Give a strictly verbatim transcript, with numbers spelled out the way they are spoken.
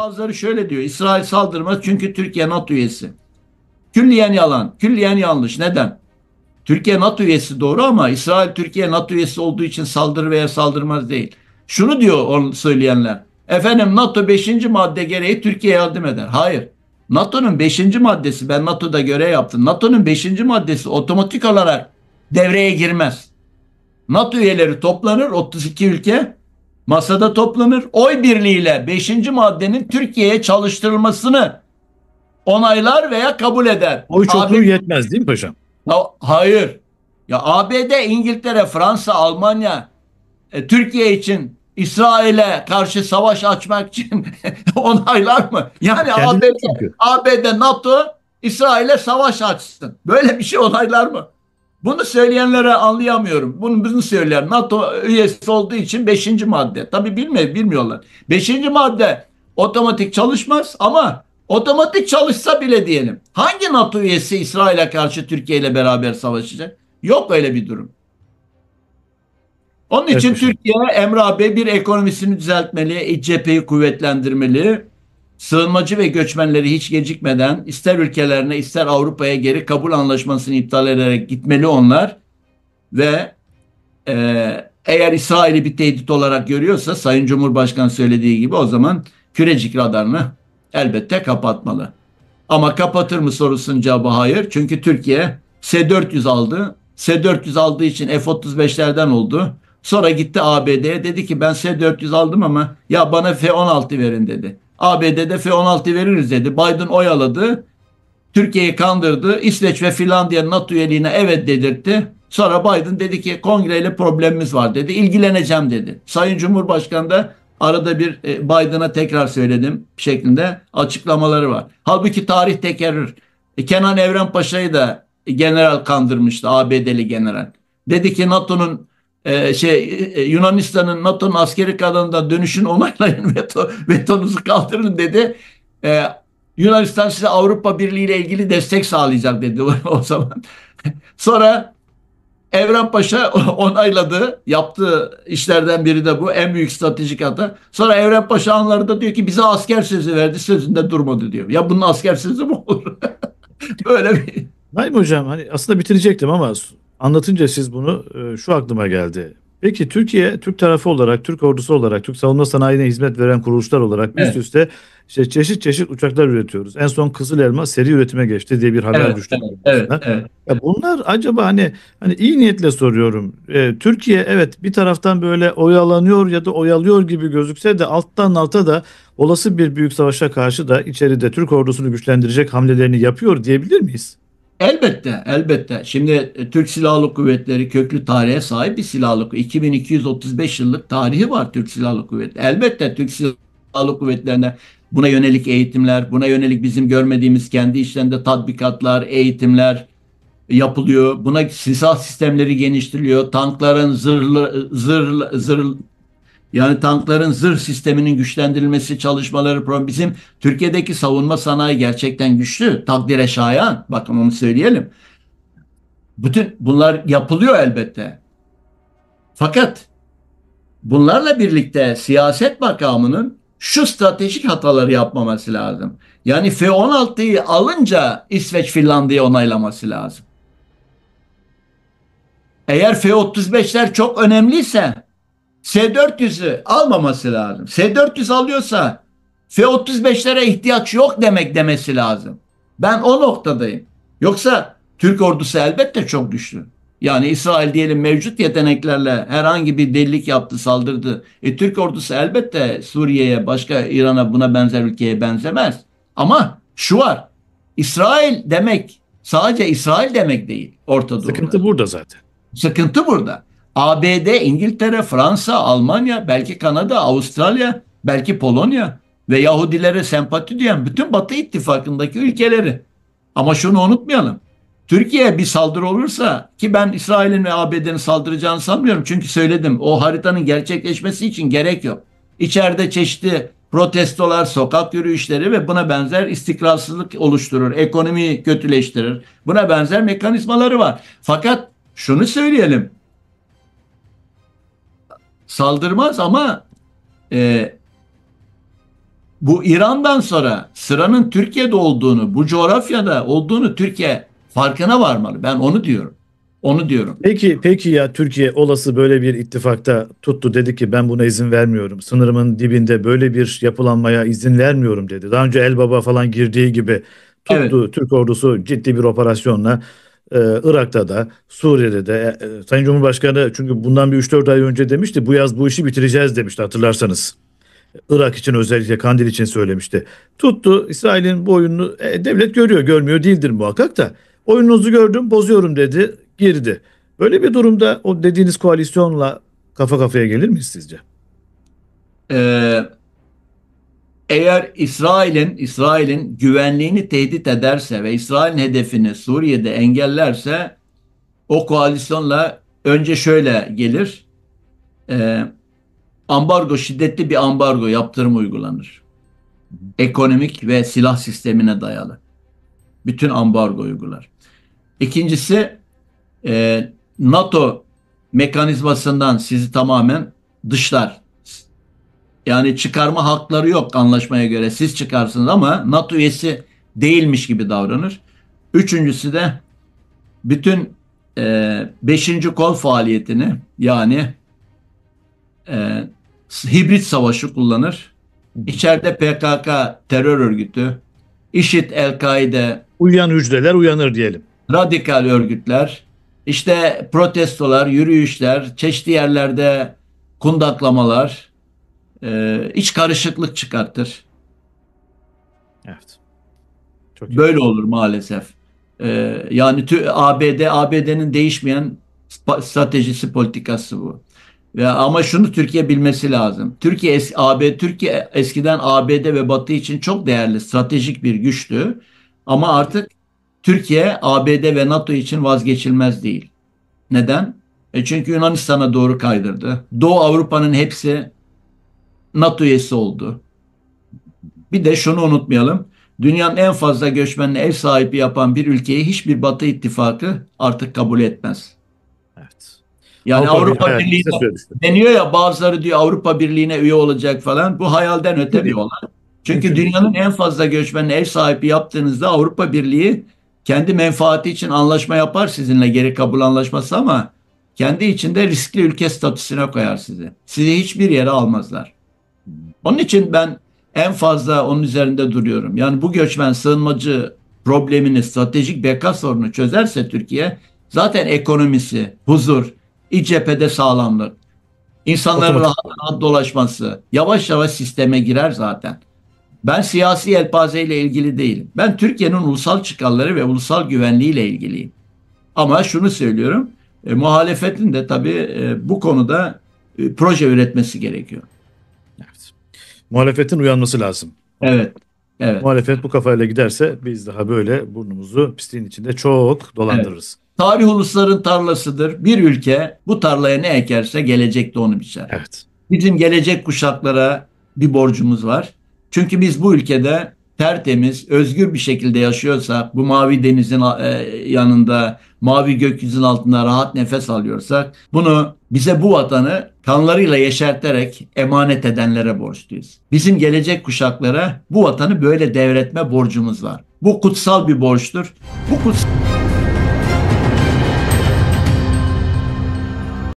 bazıları şöyle diyor. İsrail saldırmaz çünkü Türkiye NATO üyesi. Külliyen yalan, külliyen yanlış. Neden? Türkiye NATO üyesi doğru ama İsrail Türkiye NATO üyesi olduğu için saldırır veya saldırmaz değil. Şunu diyor onu söyleyenler. Efendim NATO beşinci madde gereği Türkiye'ye yardım eder. Hayır. NATO'nun beşinci maddesi, ben NATO'da görev yaptım. NATO'nun beşinci maddesi otomatik olarak devreye girmez. NATO üyeleri toplanır, otuz iki ülke masada toplanır. Oy birliğiyle beşinci maddenin Türkiye'ye çalıştırılmasını onaylar veya kabul eder. Oy çokluğu A B D yetmez değil mi paşam? Ya, hayır. Ya A B D, İngiltere, Fransa, Almanya e, Türkiye için İsrail'e karşı savaş açmak için onaylar mı? Yani Kendileri A B D, çünkü. A B D, NATO İsrail'e savaş açsın. Böyle bir şey onaylar mı? Bunu söyleyenlere anlayamıyorum. Bunu bunu söyleyen NATO üyesi olduğu için beşinci madde. Tabii bilmiyor, bilmiyorlar. Beşinci madde otomatik çalışmaz ama otomatik çalışsa bile diyelim. Hangi NATO üyesi İsrail'e karşı Türkiye ile beraber savaşacak? Yok öyle bir durum. Onun Evet için paşam. Türkiye Emre abi bir ekonomisini düzeltmeli, iç cepheyi kuvvetlendirmeli. Sığınmacı ve göçmenleri hiç gecikmeden ister ülkelerine ister Avrupa'ya geri kabul anlaşmasını iptal ederek gitmeli onlar. Ve e, eğer İsrail'i bir tehdit olarak görüyorsa Sayın Cumhurbaşkanı söylediği gibi o zaman Kürecik radarını elbette kapatmalı. Ama kapatır mı sorusunun cevabı hayır. Çünkü Türkiye S dört yüz aldı. S dört yüz aldığı için F otuz beşlerden oldu. Sonra gitti A B D'ye dedi ki ben S dört yüz aldım ama ya bana F on altı verin dedi. A B D'de F on altı veririz dedi. Biden oyaladı. Türkiye'yi kandırdı. İsveç ve Finlandiya NATO üyeliğine evet dedirtti. Sonra Biden dedi ki kongreyle problemimiz var dedi. İlgileneceğim dedi. Sayın Cumhurbaşkanı da arada bir e, Biden'a tekrar söyledim şeklinde açıklamaları var. Halbuki tarih tekerrür. E, Kenan Evrenpaşa'yı da e, general kandırmıştı, A B D'li general. Dedi ki NATO'nun e, şey e, Yunanistan'ın NATO'nun askeri kanalında dönüşün onaylayın, veto, vetonuzu kaldırın dedi. E, Yunanistan size Avrupa Birliği ile ilgili destek sağlayacak dedi o zaman. Sonra Evren Paşa onayladı. Yaptığı işlerden biri de bu. En büyük stratejik hata. Sonra Evren Paşa anlarında diyor ki bize asker sözü verdi. Sözünde durmadı diyor. Ya bunun asker sözü mü olur? Böyle bir... Naim hocam hani aslında bitirecektim ama anlatınca siz bunu e, şu aklıma geldi. Peki Türkiye, Türk tarafı olarak, Türk ordusu olarak, Türk savunma sanayine hizmet veren kuruluşlar olarak üst Evet, üste işte çeşit çeşit uçaklar üretiyoruz. En son Kızıl Elma seri üretime geçti diye bir haber evet, düştü evet, evet, basına. evet. Ya bunlar acaba hani hani iyi niyetle soruyorum. E, Türkiye evet bir taraftan böyle oyalanıyor ya da oyalıyor gibi gözükse de alttan alta da olası bir büyük savaşa karşı da içeride Türk ordusunu güçlendirecek hamlelerini yapıyor diyebilir miyiz? Elbette, elbette. Şimdi e, Türk Silahlı Kuvvetleri köklü tarihe sahip bir silahlı kuvvet. iki bin iki yüz otuz beş yıllık tarihi var Türk Silahlı Kuvvetleri. Elbette Türk Silahlı Kuvvetleri'ne buna yönelik eğitimler, buna yönelik bizim görmediğimiz kendi içlerinde tatbikatlar, eğitimler yapılıyor. Buna silah sistemleri geliştiriliyor. Tankların zırhlı, zırh, zırh, yani tankların zırh sisteminin güçlendirilmesi çalışmaları program. Bizim Türkiye'deki savunma sanayi gerçekten güçlü. Takdire şayan. Bakın onu söyleyelim. Bütün bunlar yapılıyor elbette. Fakat bunlarla birlikte siyaset makamının şu stratejik hataları yapmaması lazım. Yani F on altıyı alınca İsveç Finlandiya onaylaması lazım. Eğer F otuz beşler çok önemliyse S dört yüzü almaması lazım. S dört yüz alıyorsa F otuz beşlere ihtiyaç yok demek demesi lazım. Ben o noktadayım. Yoksa Türk ordusu elbette çok güçlü. Yani İsrail diyelim mevcut yeteneklerle herhangi bir delilik yaptı, saldırdı. E, Türk ordusu elbette Suriye'ye, başka İran'a, buna benzer ülkeye benzemez. Ama şu var. İsrail demek sadece İsrail demek değil Orta Doğu'da. Sıkıntı burada zaten. Sıkıntı burada. A B D, İngiltere, Fransa, Almanya, belki Kanada, Avustralya, belki Polonya ve Yahudilere sempati duyan bütün Batı ittifakındaki ülkeleri. Ama şunu unutmayalım. Türkiye bir saldırı olursa, ki ben İsrail'in ve A B D'nin saldıracağını sanmıyorum. Çünkü söyledim, o haritanın gerçekleşmesi için gerek yok. İçeride çeşitli protestolar, sokak yürüyüşleri ve buna benzer istikrarsızlık oluşturur. Ekonomiyi kötüleştirir. Buna benzer mekanizmaları var. Fakat şunu söyleyelim. Saldırmaz ama e, Bu İran'dan sonra sıranın Türkiye'de olduğunu, bu coğrafyada olduğunu Türkiye farkına varmalı. Ben onu diyorum. Onu diyorum. Peki, peki ya Türkiye olası böyle bir ittifakta tuttu, dedi ki ben buna izin vermiyorum. Sınırımın dibinde böyle bir yapılanmaya izin vermiyorum dedi. Daha önce Elbaba falan girdiği gibi Evet. tuttu, Türk ordusu ciddi bir operasyonla e, Irak'ta da Suriye'de de, e, Sayın Cumhurbaşkanı çünkü bundan bir üç dört ay önce demişti, bu yaz bu işi bitireceğiz demişti, hatırlarsanız. Irak için, özellikle Kandil için söylemişti. Tuttu İsrail'in bu oyununu, e, devlet görüyor, görmüyor değildir muhakkak da, oyununuzu gördüm, bozuyorum dedi, girdi. Böyle bir durumda o dediğiniz koalisyonla kafa kafaya gelir miyiz sizce? Ee, Eğer İsrail'in İsrail'in güvenliğini tehdit ederse ve İsrail'in hedefini Suriye'de engellerse o koalisyonla önce şöyle gelir. Ee, Ambargo, şiddetli bir ambargo, yaptırım uygulanır. Ekonomik ve silah sistemine dayalı. Bütün ambargo uygular. İkincisi, e, NATO mekanizmasından sizi tamamen dışlar. Yani çıkarma hakları yok anlaşmaya göre. Siz çıkarsınız ama NATO üyesi değilmiş gibi davranır. Üçüncüsü de bütün e, beşinci kol faaliyetini, yani e, hibrit savaşı kullanır. İçeride P K K terör örgütü, IŞİD, El-Kaide, Uyuyan hücreler uyanır diyelim. radikal örgütler, işte protestolar, yürüyüşler, çeşitli yerlerde kundaklamalar, e, iç karışıklık çıkartır. Evet. Çok Böyle ilginç. olur maalesef. E, yani tü- A B D, A B D'nin değişmeyen spa- stratejisi, politikası bu. Ve ama şunu Türkiye bilmesi lazım. Türkiye es A B Türkiye eskiden A B D ve Batı için çok değerli stratejik bir güçtü. Ama artık Türkiye A B D ve NATO için vazgeçilmez değil. Neden? E çünkü Yunanistan'a doğru kaydırdı. Doğu Avrupa'nın hepsi NATO üyesi oldu. Bir de şunu unutmayalım. Dünyanın en fazla göçmenine ev sahibi yapan bir ülkeyi hiçbir Batı ittifakı artık kabul etmez. Evet. Yani Avrupa Birliği Avrupa hayal kısa Birliği'ne süre düştü. deniyor ya, bazıları diyor Avrupa Birliği'ne üye olacak falan. Bu hayalden öte bir Değil. olay. Çünkü Mümkün değil. dünyanın en fazla göçmenine ev sahibi yaptığınızda Avrupa Birliği kendi menfaati için anlaşma yapar sizinle, geri kabul anlaşması, ama kendi içinde riskli ülke statüsüne koyar sizi. Sizi hiçbir yere almazlar. Onun için ben en fazla onun üzerinde duruyorum. Yani bu göçmen sığınmacı problemini, stratejik beka sorunu çözerse Türkiye, zaten ekonomisi, huzur, iç cephede sağlamlık, insanların Otomatik. rahat rahat dolaşması yavaş yavaş sisteme girer zaten. Ben siyasi yelpazeyle ilgili değilim. Ben Türkiye'nin ulusal çıkarları ve ulusal güvenliğiyle ilgiliyim. Ama şunu söylüyorum, e, muhalefetin de tabii e, bu konuda e, proje üretmesi gerekiyor. Evet. Muhalefetin uyanması lazım. Evet, evet, Muhalefet bu kafayla giderse biz daha böyle burnumuzu pisliğin içinde çok evet. dolandırırız. Tarih ulusların tarlasıdır. Bir ülke bu tarlaya ne ekerse gelecekte onu biçer. Evet. Bizim gelecek kuşaklara bir borcumuz var. Çünkü biz bu ülkede tertemiz, özgür bir şekilde yaşıyorsak, bu mavi denizin e, yanında, mavi gökyüzünün altında rahat nefes alıyorsak, bunu, bize bu vatanı kanlarıyla yeşerterek emanet edenlere borçluyuz. Bizim gelecek kuşaklara bu vatanı böyle devretme borcumuz var. Bu kutsal bir borçtur. Bu kutsal